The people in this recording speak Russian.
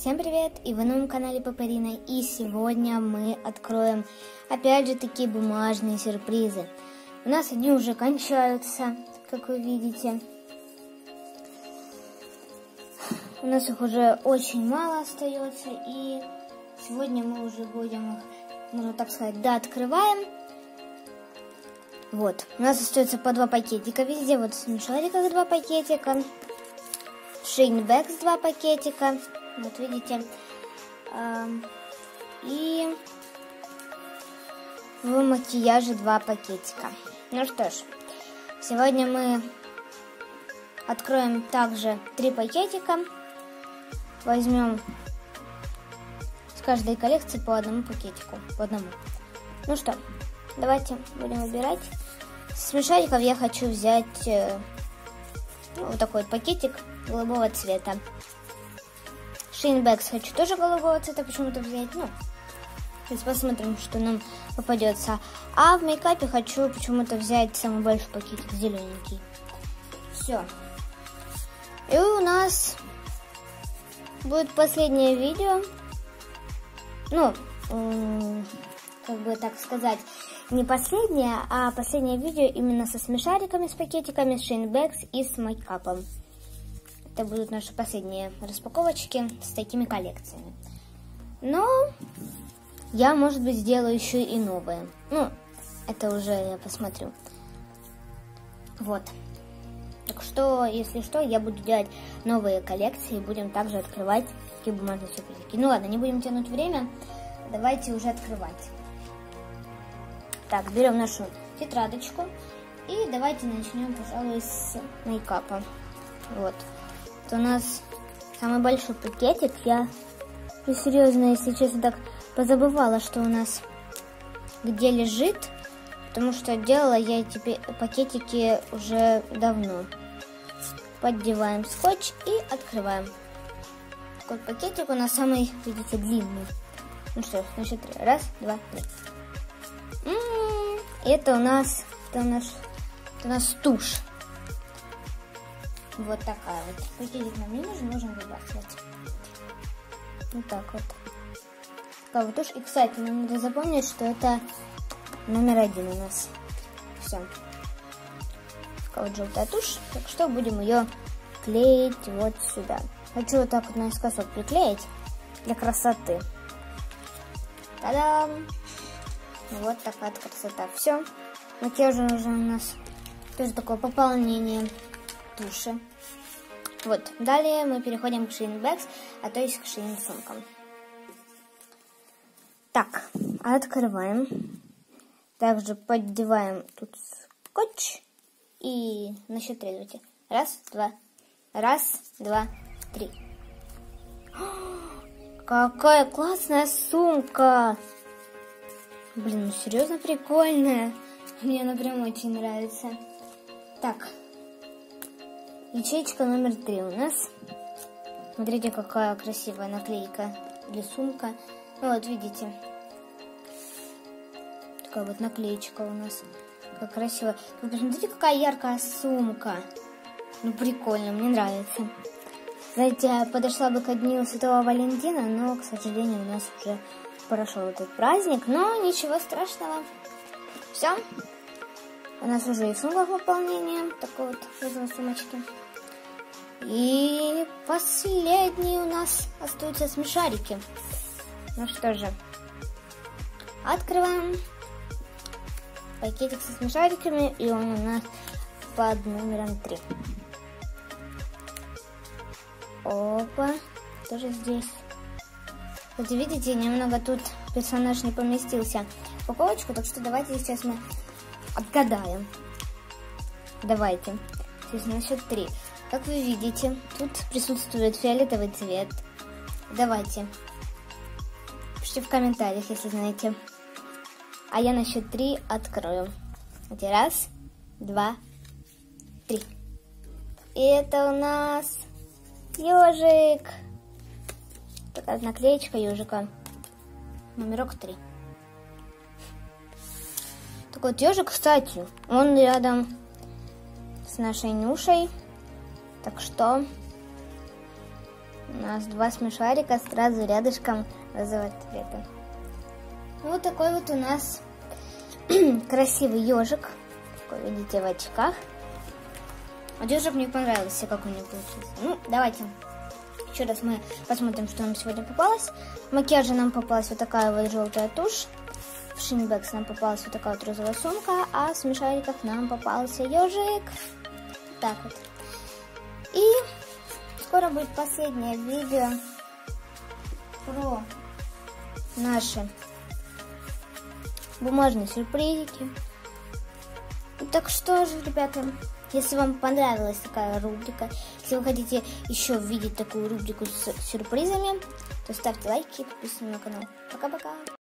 Всем привет! И вы на моем канале Папарина. И сегодня мы откроем опять же такие бумажные сюрпризы. У нас они уже кончаются, как вы видите. У нас их уже очень мало остается. И сегодня мы уже будем их, можно так сказать, дооткрываем. Вот, у нас остается по 2 пакетика везде. Вот в смешариках 2 пакетика. В Шейнбэкс 2 пакетика. Вот видите. И в макияже 2 пакетика. Ну что ж, сегодня мы откроем также 3 пакетика. Возьмем с каждой коллекции по 1 пакетику. По одному. Ну что, давайте будем выбирать. С смешариков я хочу взять вот такой вот пакетик голубого цвета. Шейнбэкс хочу тоже голубого цвета почему-то взять. Ну, сейчас посмотрим, что нам попадется. А в мейкапе хочу почему-то взять самый большой пакетик, зелененький. Все. И у нас будет последнее видео. Ну, как бы так сказать, не последнее, а последнее видео именно со смешариками, с пакетиками, с Шейнбэкс и с мейкапом. Это будут наши последние распаковочки с такими коллекциями. Но я, может быть, сделаю еще и новые. Ну, это уже я посмотрю. Вот. Так что, если что, я буду делать новые коллекции. Будем также открывать такие бумажные сюрпризики. Ну ладно, не будем тянуть время. Давайте уже открывать. Так, берем нашу тетрадочку. И давайте начнем, пожалуй, с мейкапа. Вот. Это у нас самый большой пакетик. Я серьезно, если честно, так позабывала, что у нас где лежит. Потому что делала я эти пакетики уже давно. Поддеваем скотч и открываем. Такой пакетик у нас самый, видите, длинный. Ну что, значит, 3. 1, 2, 3. Это у нас тушь. Вот такая вот. Пакетик нам не нужен, можем выбрасывать. Вот так вот. Такая вот тушь. И, кстати, нам надо запомнить, что это номер 1 у нас. Все. Такая вот желтая тушь. Так что будем ее клеить вот сюда. Хочу вот так вот наискосок приклеить для красоты. Та-дам! Вот такая вот красота. Все. Макияж уже у нас тоже такое пополнение туши. Вот. Далее мы переходим к Шейнбэкс, а то есть к Шейн сумкам. Так, открываем. Также поддеваем тут скотч. И на счет 3 давайте. 1, 2. 1, 2, 3. Какая классная сумка! Блин, ну серьезно прикольная. Мне она прям очень нравится. Так. Ячейка номер 3 у нас. Смотрите, какая красивая наклейка или сумка. Ну вот, видите. Такая вот наклеечка у нас. Как красиво. Вы посмотрите, какая яркая сумка. Ну, прикольно, мне нравится. Знаете, я подошла бы ко дню Святого Валентина, но, к сожалению, у нас уже прошел этот праздник. Но ничего страшного. Все. У нас уже и сумка пополнение. Такой вот возьму сумочки. И последние у нас остаются смешарики. Ну что же. Открываем пакетик со смешариками. И он у нас под номером 3. Опа. Тоже здесь. Кстати, видите, немного тут персонаж не поместился в упаковочку. Так что давайте сейчас мы отгадаем. Давайте. Сейчас на счет 3. Как вы видите, тут присутствует фиолетовый цвет. Давайте. Пишите в комментариях, если знаете. А я на счет 3 открою. 1, 2, 3. И это у нас ежик. Такая наклеечка ежика. Номерок 3. Так вот, ежик, кстати, он рядом с нашей Нюшей. Так что У нас 2 смешарика сразу рядышком розового цвета. Вот такой вот у нас красивый ежик. Такой, видите, в очках. Вот ежик мне понравился, как у него получился. Ну, давайте еще раз мы посмотрим, что нам сегодня попалось. В макияже нам попалась вот такая вот желтая тушь. В Шинбекс нам попалась вот такая вот розовая сумка. А в смешариках нам попался ежик. Так вот. И скоро будет последнее видео про наши бумажные сюрпризики. Так что же, ребята, если вам понравилась такая рубрика, если вы хотите еще видеть такую рубрику с сюрпризами, то ставьте лайки и подписывайтесь на канал. Пока-пока!